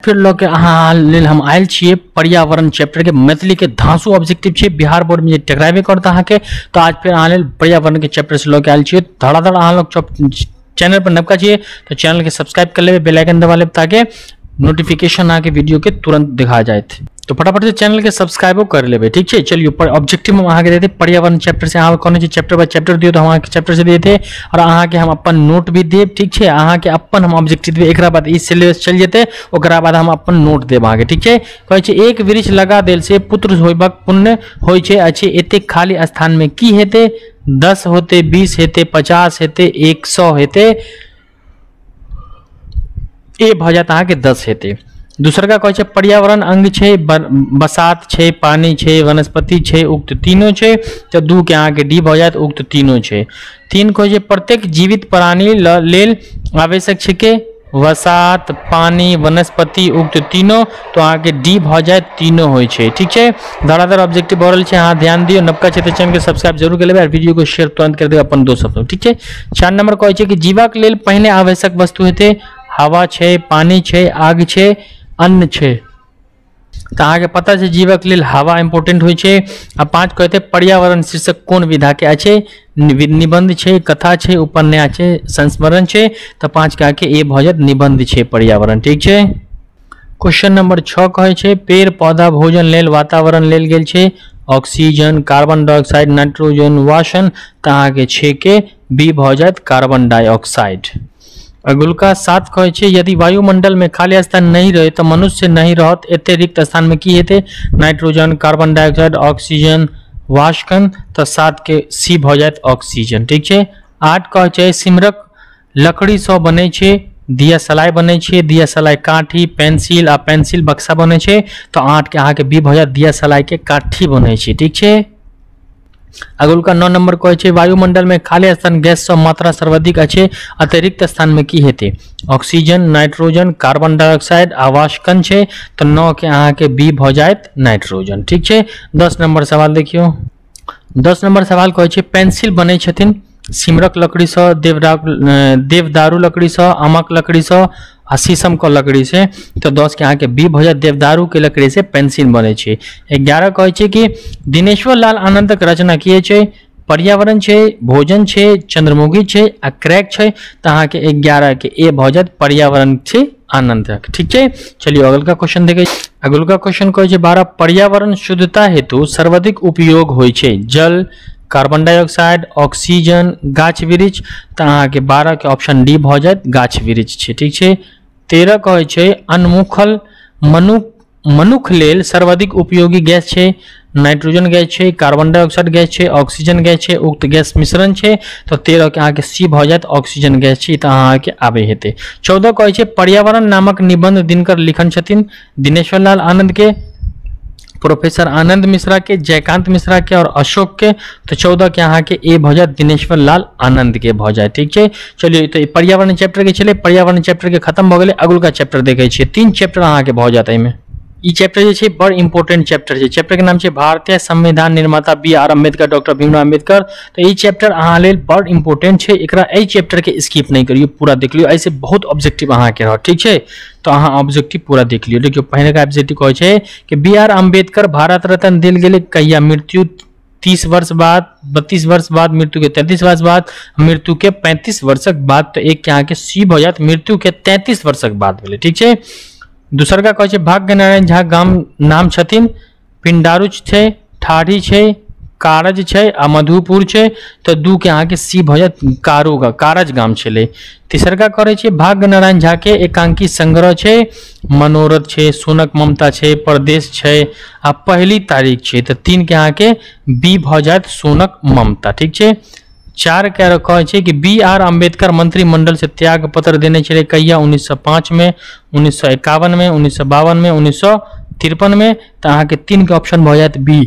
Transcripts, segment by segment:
फिर लोग के अहाँ लेल हम आयल छिए पर्यावरण चैप्टर के मैथिली के धांसू ऑब्जेक्टिव छे बिहार बोर्ड में जे टकराबे करता अहाँ के। तो आज फिर अहाँ लेल पर्यावरण के चैप्टर से लोग आयल छिए। धड़ाधड़ अहाँ लोग चैनल पर नबका चाहिए तो चैनल के सब्सक्राइब कर लेबे, बेल आइकन दबा लेबे ताकि नोटिफिकेशन आके वीडियो के तुरंत दिखा जाए। तो फटाफट से चैनल के सब्सक्राइब कर लेबे, ठीक है। चलिए ऊपर ऑब्जेक्टिव में अहाँ के देते पर्यावरण चैप्टर से अहाँ कौन चैप्टर बाय चैप्टर दियो तो हम चैप्टर से देते और अहाँ के हम अपन नोट भी देब, ठीक है। अहाँ के अपन हम ऑब्जेक्टिव देब, एकरा बाद ई सिलेबस चल जेते, ओकरा बाद हम अपन नोट देब अहाँ के, ठीक है। कहै छै एक वृक्ष लगा देल से पुत्र होयबाक पुण्य होय छै अछि, एते खाली स्थान में की हेते? 10 होते, 20 हेते, 50 हेते, 100 हेते, ए भ जात अहाँ के 10 हेते। दूसर का कहै छै पर्यावरण अंग छै बसात छै, पानी छै, वनस्पति छै, उक्त तीनों छै। तो 2 के अहाँ के डी भ जात, उक्त तीनों छै। 3 कहै छै प्रत्येक जीवित प्राणी लेल आवश्यक छै के वसात, पानी, वनस्पति, उक्त तीनों। तो अहाँ के डी भ जाए, तीनों होय छै, ठीक छै। धड़ाधड़ ऑब्जेक्टिव बढ़ल छै, अहाँ ध्यान दियो। नबका छै तो चैनल के सब्सक्राइब जरूर कर लेबे और वीडियो को शेयर तुरंत कर देबे अपन दोस्त सब, ठीक छै। 4 नंबर कहै छै कि जीवक लेल पहिने आवश्यक वस्तु हेते हवा छै, पानी छै, आग छै, अन्न छै। तो अहाँ के पता है जीवक लेल हवा इंपोर्टेंट होय छै। आ 5 कहते पर्यावरण शीर्षक कोन विधा के अच्छे? निबंध छै, कथा छै, उपन्यास छै, संस्मरण छै। तो 5 के आके ए भ जात निबंध छै पर्यावरण, ठीक छै। क्वेश्चन नंबर 6 कहै छै पेड़ पौधा भोजन लेल वातावरण लेल गेल छै ऑक्सीजन, कार्बन डाइऑक्साइड, नाइट्रोजन, वासन। तो अहाँ के 6 के बी भ जात कार्बन डाइऑक्साइड। अगुलका 7 कहै छै यदि वायुमंडल में खाली स्थान नहीं रहे तो मनुष्य नहीं रहत, एते रिक्त स्थान में की हेते? नाइट्रोजन, कार्बन डाइऑक्साइड, ऑक्सीजन, वाष्कन। तो 7 के सी भ जात ऑक्सीजन, ठीक छै। 8 कहै छै सिमरक लकड़ी से बने छै दिया सलाई बने छै, दिया सलाई काठी, पेंसिल आ पेंसिल बक्सा बने छै। तो 8 के अहाँ के बी भ जात दिया सलाई के काठी बने छै, ठीक छै। अगुलका 9 नंबर कहै छै वायुमंडल में खाली स्थान गैस से मात्रा सर्वाधिक अच्छे, अतिरिक्त स्थान में की हेते? ऑक्सीजन, नाइट्रोजन, कार्बन डाइऑक्साइड, आवासकन छै। तो 9 के अहाँ के बी भ जात नाइट्रोजन, ठीक छै। 10 नंबर सवाल देखियो। 10 नंबर सवाल कहै छै पेंसिल बने छथिन सिमरक लकड़ी से, देवदारू लकड़ी से, आमक लकड़ी से आ शीशम के लकड़ी से। तो 10 के अहाँ के बी भ जात देवदारू के लकड़ी से पेंसिल बने छै। 11 कहै छै कि दिनेश्वर लाल आनंदक रचना किए छै? पर्यावरण छै, भोजन छै, चंद्रमुखी छै आ क्रैक छै। तो अहाँ के 11 के ए भ जात पर्यावरण छै आनंदक, ठीक छै। चलिए अगल का क्वेश्चन देखे। अगल का क्वेश्चन कहै छै 12 पर्यावरण शुद्धता हेतु सर्वाधिक उपयोग होय छै जल, कार्बन डाइऑक्साइड, ऑक्सीजन, गाछ वृक्ष। तो अहाँ के 12 के ऑप्शन डी भ जात गाछ वृक्ष छै, ठीक छै। 13 कहै छै अनमुखल मनुख लेल सर्वाधिक उपयोगी गैस छै नाइट्रोजन गैस छै, कार्बन डाइऑक्साइड गैस छै, ऑक्सीजन गैस छै, उक्त गैस मिश्रण छै। तो 13 के अहाँ के सी भ जात ऑक्सीजन गैस छै। तो अहाँ के आबे हेते। 14 कहै छै पर्यावरण नामक निबंध दिनकर लिखन छथिन दिनेश्वर लाल आनंद के, प्रोफेसर आनंद मिश्रा के, जयकांत मिश्रा के और अशोक के। तो 14 के अहाँ के ए भ जात दिनेश्वर लाल आनंद के भ जाए, ठीक है। चलिए तो पर्यावरण चैप्टर के चले, पर्यावरण चैप्टर के खत्म हो गए। अगुल का चैप्टर देखे छे 3 चैप्टर अहाँ के भ जात एमे। ई चैप्टर जे छै बड़ इंपोर्टेंट चैप्टर छै। चैप्टर के नाम छै भारतीय संविधान निर्माता B R Ambedkar, doctor Bhimrao Ambedkar. तो ई चैप्टर अहाँ लेल बड़ इंपोर्टेंट छै, एकरा ए चैप्टर के स्किप नहीं करियो, पूरा देख लियो। ऐसे बहुत ऑब्जेक्टिव अहाँ के रह, ठीक छै। तो अहाँ ऑब्जेक्टिव पूरा देख लियो। देखियो पहले का ऑब्जेक्टिव कहै छै कि बी आर अम्बेडकर भारत रत्न देल गेले कहिया? मृत्यु 30 वर्ष बाद, 32 वर्ष बाद, मृत्यु के 33 वर्ष बाद, मृत्यु के 35 वर्षक बाद। तो एक के अहाँ के सी भ जात मृत्यु के 33 वर्षक बाद भेले, ठीक छै। दूसर का कहै छै भाग्य नारायण झा गाम नाम छथिन, पिंडारुच छै, ठाढ़ी छै, कारज छै आ मधुपुर छै। तो 2 के अहाँ के सी भ जात कारज गाम छले। तीसर का करे छै भाग्य नारायण झा के एकांकी संग्रह छै, मनोरथ छै, सोनक ममता छै, परदेश छै आ पहली तारीख छै। तो 3 के अहाँ के बी भ जात सोनक ममता, ठीक छै। 4 के कहै छै कि बी आर अम्बेडकर मंत्रिमंडल से त्याग पत्र देने छले कहिया? 1905 में, 1951 में, 1952 में, 1953 में। तो अहाँ के 3 के ऑप्शन भ जात बी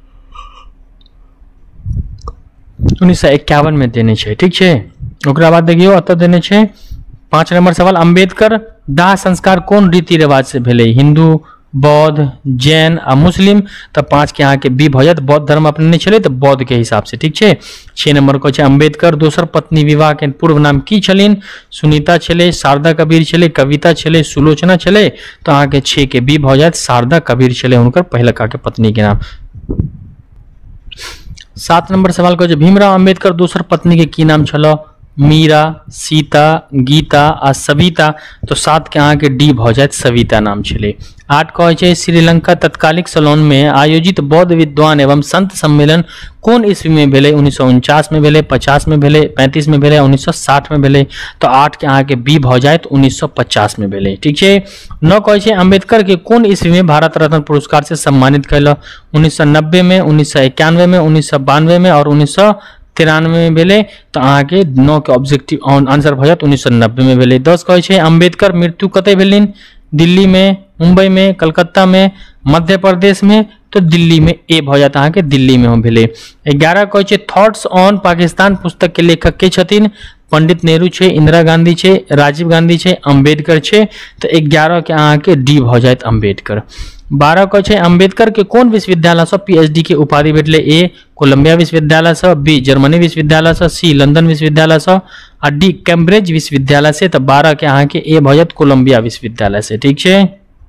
1951 में देने छै, ठीक छै। ओकरा बाद देखियो अत देने छै 5 नंबर सवाल अम्बेडकर दाह संस्कार कोन रीति रिवाज से भेले? हिंदू बौद्ध, जैन आ मुस्लिम। तो 5 के अहाँके बी भऽ जायत बौद्ध धर्म अपनेने छलै तऽ बौद्ध के हिसाब से, ठीक छै। 6 नंबर कहै छै अम्बेडकर दोसर पत्नी विवाह के पूर्व नाम की छलिन? सुनीता छलै, शारदा कबीर छलै, कविता छलै, सुलोचना छलै। तो अहाँके 6 के बी भऽ जायत शारदा कबीर छलै हुनकर पहिलका के पत्नी के नाम। 7 नंबर सवाल कहै छै भीमराव अम्बेडकर दोसर पत्नी के की नाम छल? मीरा, सीता, गीता आ सविता। तो 7 के अहाँके डी भऽ जायत सविता नाम छलै। 8 कहै छै श्रीलंका तत्कालिक सलोन में आयोजित बौद्ध विद्वान एवं संत सम्मेलन कोन ईस्वी में भेलै? 1949 में भेलै, 50 में भेलै, 35 में भेलै, 1960 में भेलै। तो 8 के अहाँके बी भऽ जायत 1950 में भेलै, ठीक छै। 9 कहै छै अम्बेडकर के कोन ईस्वी में भारत रत्न पुरस्कार से सम्मानित कैल? 1990 में, 1991 में, 1992 में और 1993 में भेलै। तो अहाँके 9 के ऑब्जेक्टिव आंसर भऽ जायत 1990 में भेलै। 10 कहै छै अम्बेडकर मृत्यु कतय भेलनि? दिल्ली में, मुंबई में, कलकत्ता में, मध्य प्रदेश में। तो दिल्ली में ए भऽ जायत अहाँके दिल्ली में हम भेलै। 11 कहै छै थॉट्स ऑन पाकिस्तान पुस्तक के लेखक के छथिन? पंडित नेहरू छै, इंदिरा गांधी छै, राजीव गांधी छै, अम्बेडकर छै। तो 11 के अहाँके डी भऽ जायत अम्बेडकर। 12 कहै छै अम्बेडकर के कोन विश्वविद्यालय से पीएचडी के उपाधि भेटलै? ए कोलंबिया विश्वविद्यालय से, बी जर्मनी विश्वविद्यालय से, सी लंदन विश्वविद्यालय से आ डी कैम्ब्रिज विश्वविद्यालय से। तो 12 के अहाँके ए भऽ जायत कोलंबिया विश्वविद्यालय से, ठीक छै।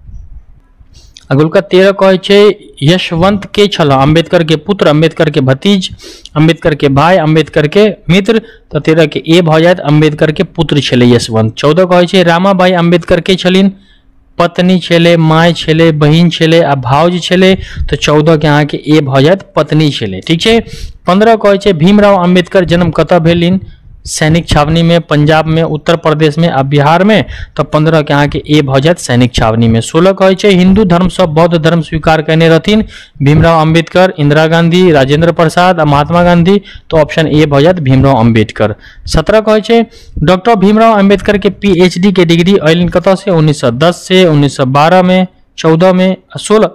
अगुलका 13 कहै छै यशवंत के छल? अम्बेडकर के पुत्र, अम्बेडकर के भतीज, अम्बेडकर के भाई, अम्बेडकर के मित्र। तो 13 के ए भऽ जायत अम्बेडकर के पुत्र छलै यशवंत। 14 कहै छै रामाबाई अम्बेडकर के छलिन? पत्नी छलै, माय छलै, बहिन छलै आ भाउज छलै। तो 14 के अहाँके ए भऽ जायत पत्नी छलै, ठीक छै। 15 कहै छै भीमराव अम्बेडकर जन्म कतऽ भेलिन? सैनिक छावनी में, पंजाब में, उत्तर प्रदेश में आ बिहार में। तो 15 के अहाँके ए भऽ जायत सैनिक छावनी में। 16 कहै छै हिंदू धर्म से बौद्ध धर्म स्वीकार करने रहथिन? भीमराव अम्बेडकर, इंदिरा गांधी, राजेंद्र प्रसाद आ महात्मा गांधी। तो ऑप्शन ए भऽ जायत भीमराव अम्बेडकर। 17 कहै छै डॉक्टर भीमराव अम्बेडकर के पीएचडी के डिग्री अयलिन कतऽ से? 1910 से, 1912 में, 14 में, 16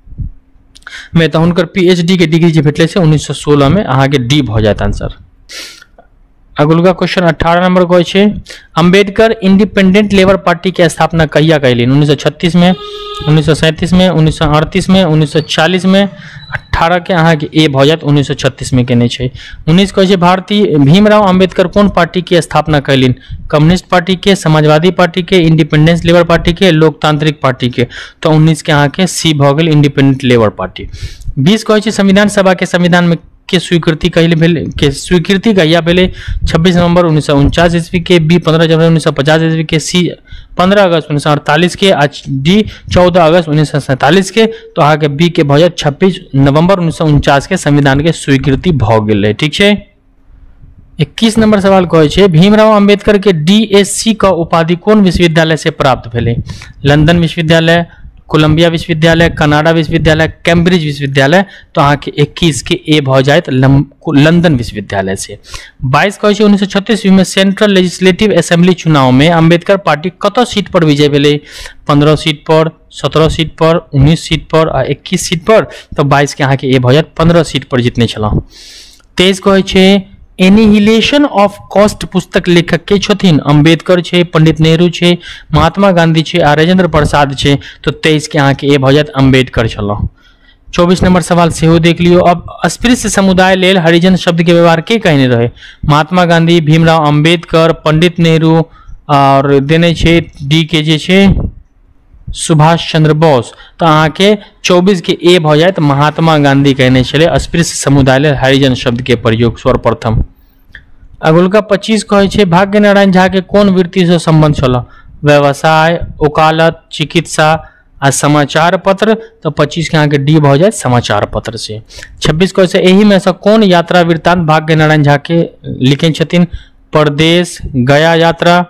में। तो हुनकर पीएचडी के डिग्री जे भेटले से 1916 में। अहाँके डी भऽ जायत आंसर। अगुलका क्वेश्चन 18 नंबर कहै छै अम्बेडकर इंडिपेंडेंट लेबर पार्टी के स्थापना कहिया कैलिन? 1936 में, 1937 में, 1938 में, 1940 में। 18 के अहाँके ए भऽ जायत 1936 में केने छै। 19 कहै छै भारतीय भीमराव अम्बेडकर कोन पार्टी के स्थापना कैलिन? कम्युनिस्ट पार्टी के, समाजवादी पार्टी के, इंडिपेंडेंस लेबर पार्टी के, लोकतांत्रिक पार्टी के। तो 19 के अहाँके सी भऽ गेल इंडिपेंडेंट लेबर पार्टी। 20 कहै छै संविधान सभा के संविधान में के स्वीकृति कहिया भेलै? 26 नवंबर 1949 ईस्वी के, बी 15 जनवरी 1950 ईस्वी के, सी 15 अगस्त 1948 के, डी 14 अगस्त 1947 के। तो अहाँके बी के भऽ जायत 26 नवंबर 1949 के संविधान के स्वीकृति भऽ गेलै, ठीक छै। 21 नंबर सवाल कहै छै भीमराव अम्बेडकर के डीएससी का उपाधि कोन विश्वविद्यालय से प्राप्त भेलै? लंदन विश्वविद्यालय, कोलंबिया विश्वविद्यालय, कनाडा विश्वविद्यालय, कैम्ब्रिज विश्वविद्यालय। तो अहाँके 21 के ए भऽ जायत लंदन विश्वविद्यालय से। 22 कहै छै 1936 ईस्वी में सेंट्रल लेजिस्लेटिव असेंबली चुनाव में अम्बेडकर पार्टी कतऽ सीट पर विजय भेलै? 15 सीट पर, 17 सीट पर, 19 सीट पर आ 21 सीट पर। तो 22 के अहाँके ए भऽ जायत 15 सीट पर जितने छलहुँ। 23 कहै छै एनिहिलेशन ऑफ कॉस्ट पुस्तक लेखक के छथिन? अम्बेडकर छै, पंडित नेहरू छै, महात्मा गांधी छै आ राजेंद्र प्रसाद छै। तो 23 के अहाँके ए भऽ जायत अम्बेडकर छलहुँ। 24 नंबर सवाल सेहो देख लियो। अब अस्पृश्य समुदाय लेल हरिजन शब्द के व्यवहार के कहने रहे? महात्मा गांधी, भीमराव अम्बेडकर, पंडित नेहरू और देने छै डी के जे छै सुभाष चंद्र बोस। तो अहाँके 24 के ए भऽ जायत महात्मा गांधी कहने छलै अस्पृश्य समुदाय लेल हरिजन शब्द के प्रयोग सर्वप्रथम। अगुलका 25 कहै छै भाग्य नारायण झा के कोन वृत्ति से संबंध छल? व्यवसाय, वकालत, चिकित्सा आ समाचार पत्र। तो 25 के अहाँके डी भऽ जायत समाचार पत्र से। 26 कहै छै एहि में से कोन यात्रा वृत्तांत भाग्य नारायण झा के लिखे छथिन? परदेश, गया यात्रा,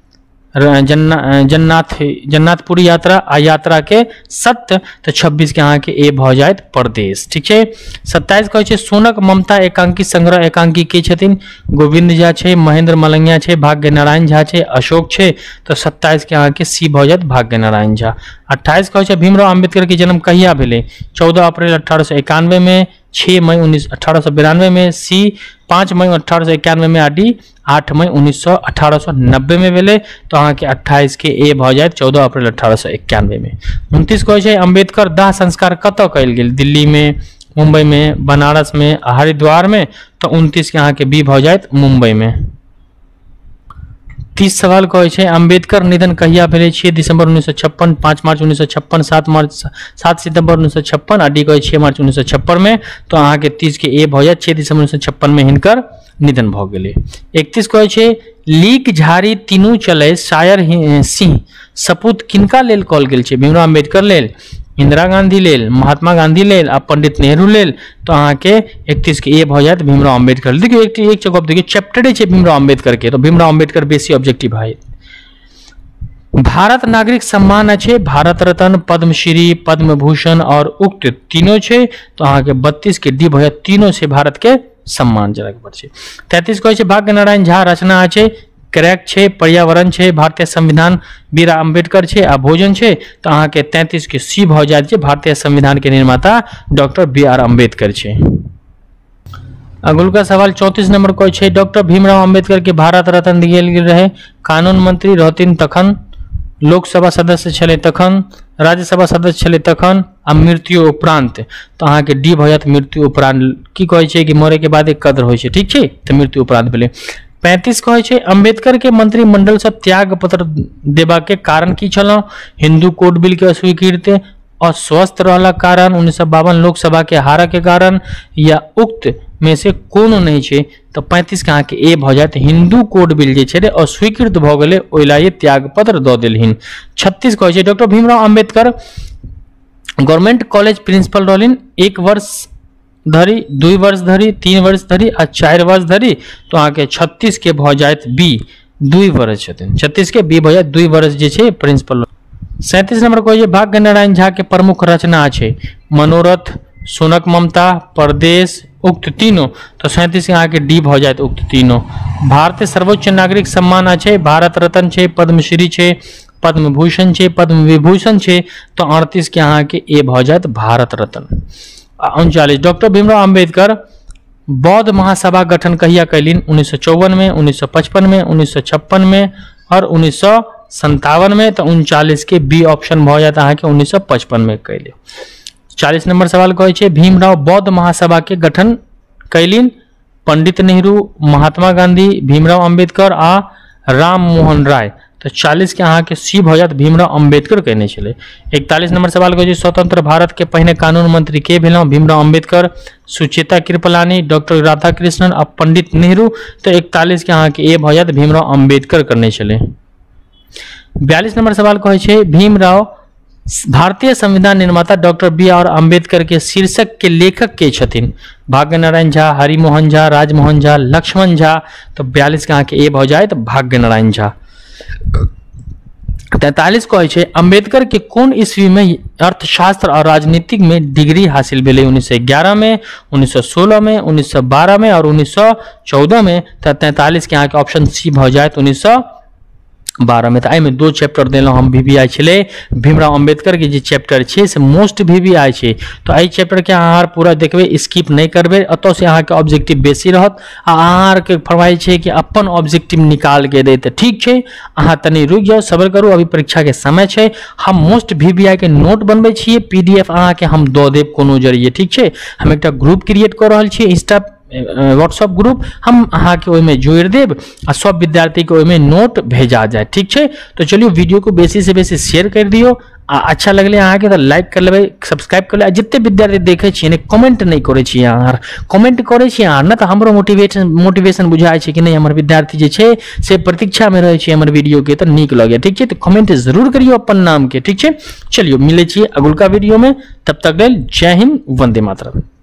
जन्नाथपुरी यात्रा आ यात्रा के सत्य। तो 26 के अहाँके ए भऽ जायत परदेश, ठीक छै। 27 कहै छै सोनक ममता एकांकी संग्रह एकांकी के छथिन? गोविंद झा छै, महेंद्र मलंगिया छै, भाग्य नारायण झा छै, अशोक छै। तो 27 के अहाँके सी भऽ जायत भाग्य नारायण झा। 28 कहै छै भीमराव अम्बेडकर के जन्म कहिया भेलै? 14 अप्रैल 1891 में, 6 मई 1892 में, सी 5 मई 1891 में, डी 8 मई 1890 में भेलै, तो अहाँ के 28 के ए भ जायत 14 अप्रैल 1891 में। 29 कहै छै अम्बेडकर दाह संस्कार कतऽ कयल गेल, दिल्ली में, मुंबई में, बनारस में, हरिद्वार में, तो 29 के अहाँ के बी भ जायत मुंबई में। 30 सवाल कहै छै अम्बेडकर निधन कहिया भेलै, 6 दिसंबर 1956, 5 मार्च 1956, 7 सितंबर 1956 आ डी कहै 6 मार्च 1956 में, तो अहाँ के 30 के ए भ जायत 6 दिसंबर 1956 में हिनकर निधन भ गेलै। 31 कहै छै लीक झाड़ी तीनू चलै शायर सिंह सपूत किनका लेल कहल गेल छै, भीमराव अम्बेडकर लेल, इंदिरा गांधी लेल, महात्मा गांधी लेल आ पंडित नेहरू लेल, तो अहाँ के 31 के ए भ जायत भीमराव अम्बेडकर। देखियो एक जगह देखियो चैप्टरे छै भीमराव अम्बेडकर के, तो भीमराव अम्बेडकर बेसी ऑब्जेक्टिव है। भारत नागरिक सम्मान अच्छे भारत रत्न, पद्मश्री, पद्म भूषण और उक्त तीनों छे, तो अहाँ के 32 के डी भ जायत, तीनों से भारत के सम्मान जनक पर छे। 33 कहै छै भाग्य नारायण झा रचना अच्छे करेक्ट छे, पर्यावरण छे, भारतीय संविधान बीरा अम्बेडकर छे आ भोजन छे, तो अहाँ के 33 के सी भ जायत छे, भारतीय संविधान के निर्माता डॉक्टर बी आर अम्बेडकर छे। अगुलका सवाल 34 नंबर कहै छै डॉक्टर भीमराव अम्बेडकर के भारत रत्न दियल गेल रहे, कानून मंत्री रहथिन तखन, लोकसभा सदस्य छले तखन, राज्यसभा सदस्य छले तखन आ मृत्यु उपरांत, तो अहाँ के डी भ जायत मृत्यु उपरांत। की कहै छै कि मरे के बाद एक कद्र होइ छै, ठीक छै, तो मृत्यु उपरांत भेलै। 35 कहै छै अम्बेडकर के मंत्रिमंडल से त्याग पत्र देबा के कारण की छल, हिंदू कोड बिल के अस्वीकृति, अस्वस्थ रहला कारण, 1952 लोकसभा के हार के कारण, या उक्त में से कोनो नहीं छे, तो 35 के अहाँ के ए भ जायत हिंदू कोड बिल जे छे अस्वीकृत भ गेले, ओइला ये त्याग पत्र द देलहिन। 36 कहै छै doctor Bhimrao Ambedkar government college principal रहलिन 1 वर्ष धरी, 2 वर्ष धरी, 3 वर्ष धरी आ 4 वर्ष धरी, तो अहाँ के 36 के भ जायत बी 2 वर्ष छथिन, 36 के बी भ जायत 2 वर्ष जे छे प्रिंसिपल। 37 नंबर कहै छै भाग्य नारायण झा के प्रमुख रचना छै मनोरथ, सोनक ममता, परदेश, उक्त तीनों, तो 37 के अहाँ के डी भ जायत उक्त तीनों। भारतीय सर्वोच्च नागरिक सम्मान अच्छे भारत रत्न छे, पद्मश्री छे, पद्म भूषण छे, पद्म विभूषण छे, तो 38 के अहाँ के ए भ जायत भारत रत्न। 39 डॉक्टर भीमराव अम्बेडकर बौद्ध महासभा गठन कहिया कैलिन, 1954 में, 1955 में, 1956 में और 1957 में, तो 39 के बी ऑप्शन भ जायत अहाँ के 1955 में कैले। 40 नंबर सवाल कहै छै भीमराव बौद्ध महासभा के गठन कैलिन, पंडित नेहरू, महात्मा गांधी, भीमराव अम्बेडकर आ राम मोहन राय, तो 40 के अहाँ के सी भ जायत भीमराव अम्बेडकर कहने छले। 41 नंबर सवाल कहै छै स्वतंत्र भारत के पहिने कानून मंत्री के भेलौ, भीमराव अम्बेडकर, सुचेता कृपलानी, डॉक्टर राधाकृष्णन आ पंडित नेहरू, तो 41 के अहाँ के ए भ जायत भीमराव अम्बेडकर करने छले। 42 नंबर सवाल कहै छै भीमराव भारतीय संविधान निर्माता डॉक्टर बी आर अम्बेडकर के शीर्षक के लेखक के छथिन, भाग्य नारायण झा, हरिमोहन झा, राजमोहन झा, लक्ष्मण झा, तो 42 के अहाँ के ए भ जायत भाग्य नारायण झा। 43 कहै छै अम्बेडकर के कोन ईस्वी में अर्थशास्त्र और राजनीतिक में डिग्री हासिल भेलै, 1911 में, 1916 में, 1912 में और 1914 में, तो 43 के अहाँ के ऑप्शन सी भ जायत 1912 में। तो आई में 2 चैप्टर देलौ हम VVI छे भीमराव अम्बेडकर के जे चैप्टर छे से मोस्ट VVI छे, तो आई चैप्टर के अहाँ पूरा देखबे, स्किप नहीं करबे, अतो से अहाँ के ऑब्जेक्टिव बेसी रहत आ अहाँ के फरमाइश छे कि अपन ऑब्जेक्टिव निकाल के दे, तो ठीक छे अहाँ तनी रुक जाओ, सब्र करू, अभी परीक्षा के समय छे। हम मोस्ट VVI के नोट बनबै छिए, PDF अहाँ के हम द देब कोनो जरिए, ठीक छे। हम एकटा ग्रुप क्रिएट कर रहल छिए इंस्टा व्हाट्सएप ग्रुप, हम अहाँ के ओहिमे जोड़ देब आ सब विद्यार्थी के ओहिमे नोट भेजा जाए, ठीक छे। तो चलिए वीडियो को बेसी से बेसी शेयर कर दियो, अच्छा लगले अहाँ के तो लाइक कर लेबै, सब्सक्राइब कर ले। जितने विद्यार्थी देखे छिए ने कमेंट नहीं करे छिए अहाँ, कमेंट करे छिए अहाँ ना, तो हमरो मोटिवेशन बुझाय छै कि नहीं हमर विद्यार्थी जे छै से प्रतीक्षा में रहे छै हमर वीडियो के, तो नीक लगे, ठीक छे। तो कमेंट जरूर करियो अपन नाम के, ठीक छे। चलिए मिले छिए अगुलका वीडियो में, तब तक लेल जय हिंद, वंदे मातरम।